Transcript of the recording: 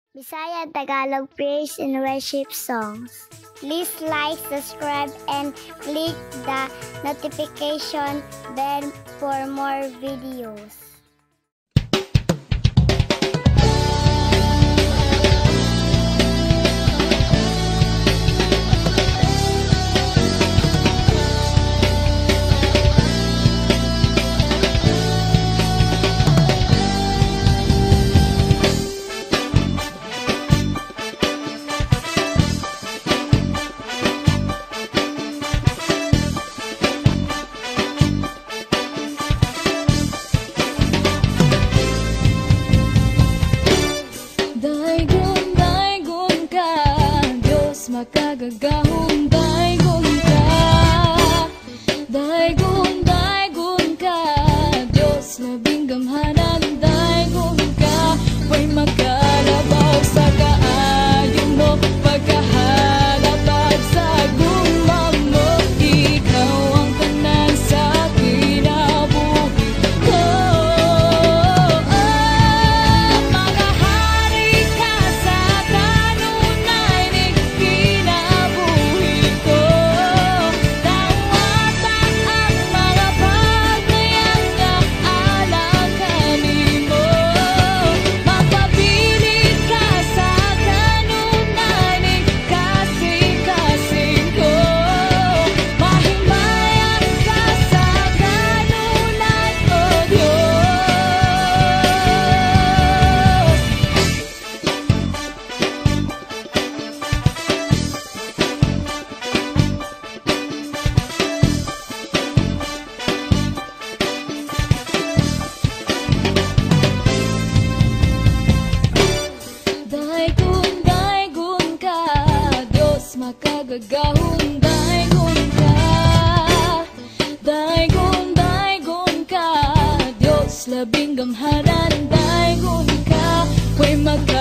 Bisaya Tagalog praise and worship songs. Please like, subscribe, and click the notification bell for more videos. Makagagahong daygon ka, daygon ka, Diyos labing gamhanan, daygon ka, may magkalabaw sa kaayo mo, pagkahalapag sa guma mo, ikaw ang tanan sa kinabuhi ko. Mga hari ka sa kanunay ni kinabuhi ko, tawatan ang mga paglayang nga alakan mo, mapabilit ka sa kanunay ni kasing-kasing ko, mahimayan ka sa kanunay ko, Diyos. Daygon ka, Diyos makagagahong daygon ka, daygon ka, Diyos labing gamhanan, daygon ka, may